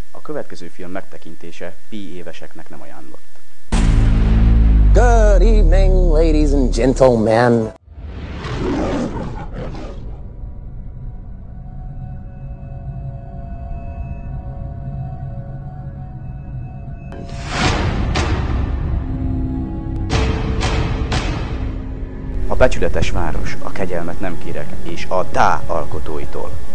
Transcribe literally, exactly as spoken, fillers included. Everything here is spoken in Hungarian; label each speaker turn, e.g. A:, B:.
A: A következő film megtekintése pi éveseknek nem ajánlott.
B: Good evening, ladies and gentlemen.
A: A becsületes város, a kegyelmet nem kérek, és a Dá alkotóitól.